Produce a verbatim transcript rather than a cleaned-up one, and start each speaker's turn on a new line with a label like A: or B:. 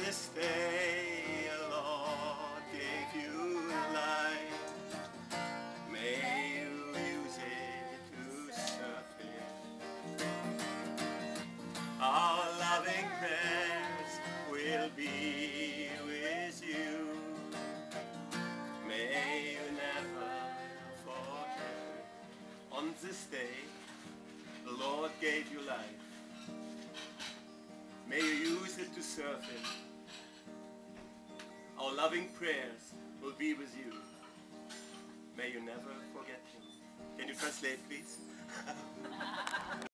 A: this day, Lord gave you life. May you use it to serve Him. Our loving prayers will be with you. May you never forget. On this day, the Lord gave you life. May you use it to serve Him. Our loving prayers will be with you. May you never forget Him. Can you translate, please?